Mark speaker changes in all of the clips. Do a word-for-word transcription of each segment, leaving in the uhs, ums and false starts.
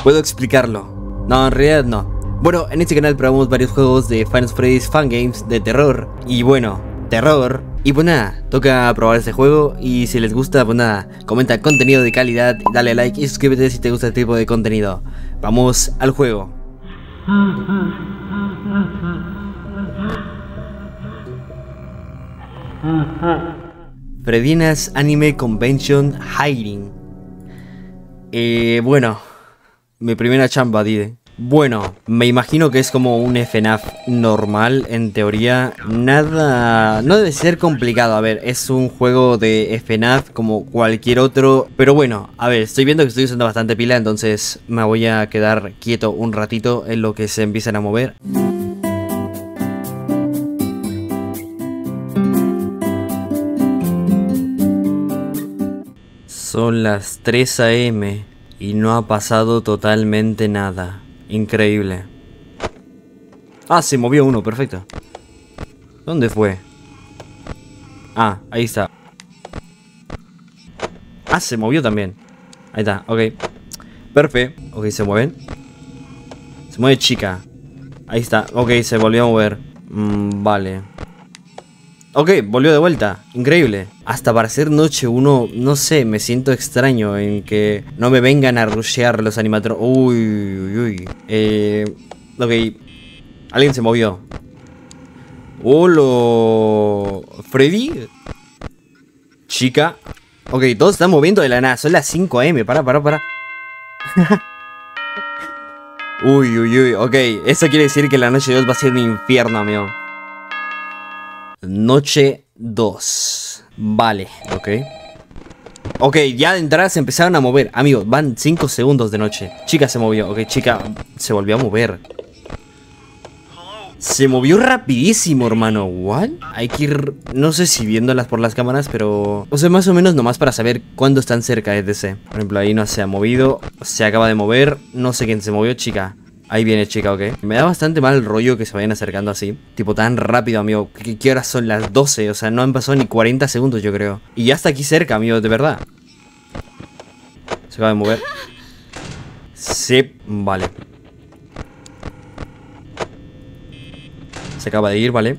Speaker 1: Puedo explicarlo. No, en realidad no. Bueno, en este canal probamos varios juegos de Final Freddy's Fan Games de terror. Y bueno, terror. Y pues nada, toca probar este juego. Y si les gusta, pues nada, comenta contenido de calidad, dale like y suscríbete si te gusta este tipo de contenido. Vamos al juego. Fredina's Anime Convention Hiding. Eh, bueno, mi primera chamba, dide. Bueno, me imagino que es como un F NAF normal, en teoría. Nada... no debe ser complicado, a ver, es un juego de F NAF como cualquier otro. Pero bueno, a ver, estoy viendo que estoy usando bastante pila, entonces me voy a quedar quieto un ratito en lo que se empiezan a mover. Son las tres A M y no ha pasado totalmente nada. Increíble. Ah, se movió uno, perfecto. ¿Dónde fue? Ah, ahí está. Ah, se movió también. Ahí está, ok. Perfecto. Ok, se mueven. Se mueve chica. Ahí está, ok, se volvió a mover. mm, Vale. Ok, volvió de vuelta, increíble. Hasta para ser noche uno, no sé, me siento extraño en que no me vengan a rushear los animatrones. Uy, uy, uy. Eh, ok, alguien se movió. Hola, Freddy. Chica. Ok, todos están moviendo de la nada, son las cinco A M, para, para, para. Uy, uy, uy, ok, eso quiere decir que la noche dos va a ser un infierno, amigo. Noche dos. Vale, ok. Ok, ya de entrada se empezaron a mover. Amigos, van cinco segundos de noche. Chica se movió, ok, chica se volvió a mover. Se movió rapidísimo, hermano. ¿What? Hay que ir, no sé si viéndolas por las cámaras, pero... o sea, más o menos nomás para saber cuándo están cerca, etcétera. Por ejemplo, ahí no se ha movido. Se acaba de mover. No sé quién se movió, chica. Ahí viene chica, ok. Me da bastante mal el rollo que se vayan acercando así. Tipo tan rápido, amigo. ¿Qué, qué horas son? Las doce. O sea, no han pasado ni cuarenta segundos, yo creo. Y ya está aquí cerca, amigo, de verdad. Se acaba de mover. Sí, vale. Se acaba de ir, vale.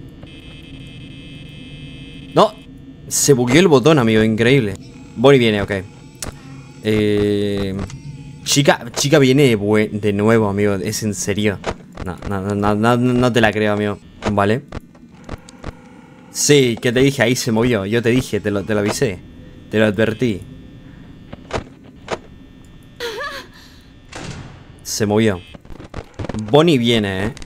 Speaker 1: No. Se bugueó el botón, amigo, increíble. Bonnie viene, ok. Eh... Chica, chica viene de, de nuevo, amigo. Es en serio. No, no, no, no, no te la creo, amigo. Vale. Sí, que te dije, ahí se movió. Yo te dije, te lo, te lo avisé. Te lo advertí. Se movió. Bonnie viene, eh.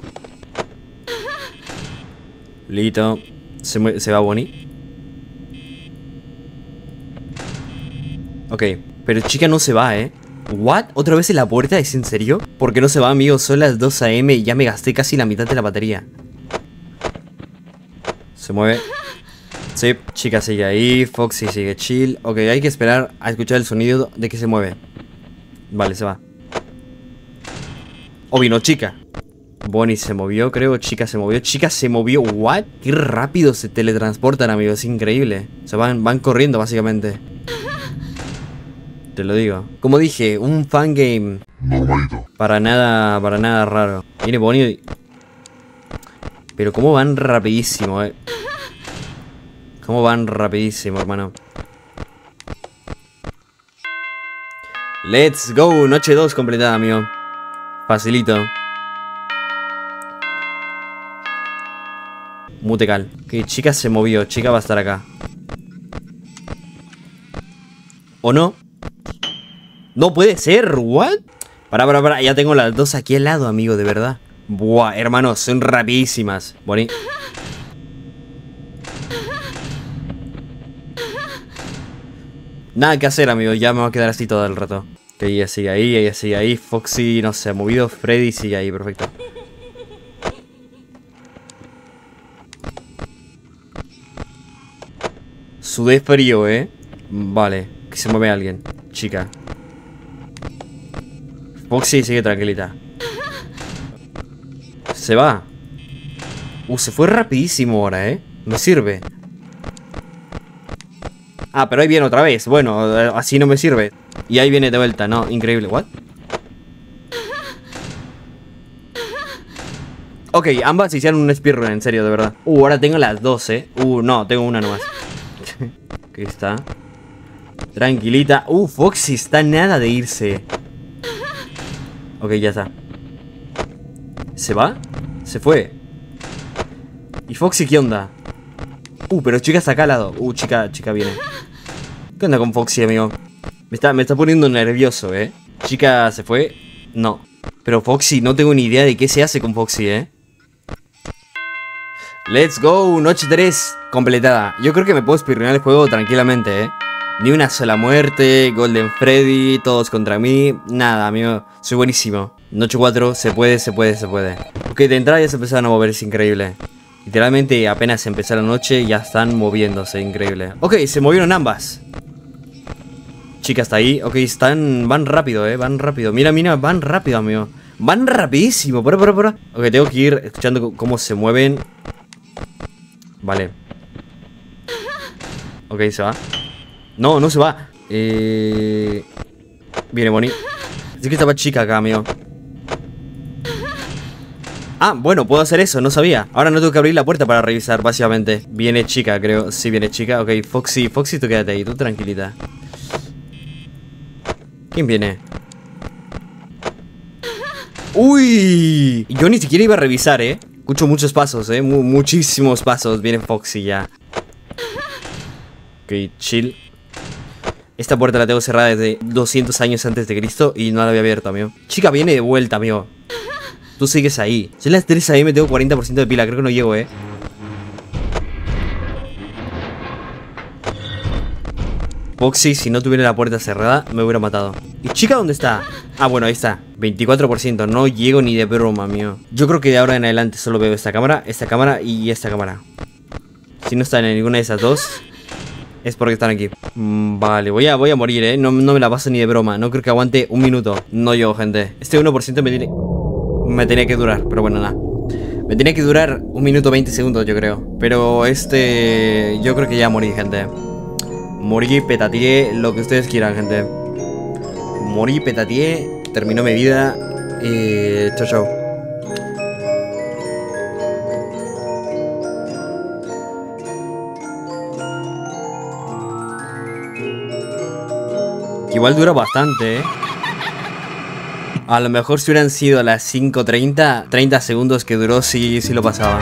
Speaker 1: Listo. Se, se va Bonnie. Ok, pero chica no se va, eh. ¿What? ¿Otra vez en la puerta? ¿Es en serio? ¿Por qué no se va, amigo? Son las dos A M y ya me gasté casi la mitad de la batería. Se mueve. Sí, chica sigue ahí. Foxy sigue chill. Ok, hay que esperar a escuchar el sonido de que se mueve. Vale, se va. Oh, vino chica. Bonnie se movió, creo. Chica se movió. Chica se movió. ¿What? Qué rápido se teletransportan, amigo. Es increíble. O sea, van, van corriendo, básicamente. Te lo digo. Como dije, un fangame normalito. Para nada, para nada raro. Viene Bonnie. Pero cómo van rapidísimo, eh. Cómo van rapidísimo, hermano. Let's go. Noche dos completada, amigo. Facilito. Mutecal. Ok, chica se movió. Chica va a estar acá. ¿O no? No puede ser, ¿what? Pará, pará, pará, ya tengo las dos aquí al lado, amigo, de verdad. Buah, hermanos, son rapidísimas. Bonnie. Nada que hacer, amigo, ya me va a quedar así todo el rato. Que ella sigue ahí, ella sigue ahí. Foxy no se ha movido, Freddy sigue ahí, perfecto. Sudé frío, eh. Vale, que se mueve alguien. Chica. Foxy sigue tranquilita. Se va. Uh, se fue rapidísimo ahora, eh. Me sirve. Ah, pero ahí viene otra vez. Bueno, así no me sirve. Y ahí viene de vuelta, no, increíble. ¿What? Ok, ambas hicieron un speedrun, en serio, de verdad. Uh, ahora tengo las dos, eh. Uh, no, tengo una nomás. Aquí está. Tranquilita. Uh, Foxy está nada de irse. Ok, ya está. ¿Se va? Se fue. ¿Y Foxy qué onda? Uh, pero chica está acá al lado. Uh, chica, chica viene. ¿Qué onda con Foxy, amigo? Me está, me está poniendo nervioso, eh. Chica se fue. No. Pero Foxy, no tengo ni idea de qué se hace con Foxy, eh. Let's go, noche tres completada. Yo creo que me puedo speedrunar el juego tranquilamente, eh. Ni una sola muerte, Golden Freddy, todos contra mí. Nada, amigo, soy buenísimo. Noche cuatro, se puede, se puede, se puede. Ok, de entrada ya se empezaron a mover, es increíble. Literalmente apenas empezó la noche ya están moviéndose, increíble. Ok, se movieron ambas. Chica está ahí, ok, están, van rápido, eh, van rápido. Mira, mira, van rápido, amigo. Van rapidísimo, por por por. Ok, tengo que ir escuchando cómo se mueven. Vale. Ok, se va. No, no se va. Eh... Viene Bonnie. Así que estaba chica acá, amigo. Ah, bueno, puedo hacer eso, no sabía. Ahora no tengo que abrir la puerta para revisar, básicamente. Viene chica, creo. Sí, viene chica. Ok, Foxy, Foxy, tú quédate ahí, tú tranquilita. ¿Quién viene? ¡Uy! Yo ni siquiera iba a revisar, eh. Escucho muchos pasos, eh. Mu muchísimos pasos. Viene Foxy ya. Ok, chill. Esta puerta la tengo cerrada desde doscientos años antes de Cristo y no la había abierto, amigo. Chica, viene de vuelta, amigo. Tú sigues ahí. Son las tres a eme, tengo cuarenta por ciento de pila. Creo que no llego, eh. Foxy, si no tuviera la puerta cerrada, me hubiera matado. ¿Y chica dónde está? Ah, bueno, ahí está. veinticuatro por ciento. No llego ni de broma, amigo. Yo creo que de ahora en adelante solo veo esta cámara, esta cámara y esta cámara. Si no están en ninguna de esas dos, es porque están aquí. Mm, vale, voy a, voy a morir, eh. No, no me la paso ni de broma. No creo que aguante un minuto. No llego, gente. Este uno por ciento me tiene... Me tenía que durar, pero bueno, nada. Me tenía que durar un minuto veinte segundos, yo creo. Pero este... Yo creo que ya morí, gente. Morí, petateé, lo que ustedes quieran, gente. Morí, petateé, terminó mi vida. Y... Chau, chau. Igual dura bastante, eh. A lo mejor si hubieran sido las cinco treinta, treinta segundos que duró, sí, sí lo pasaba.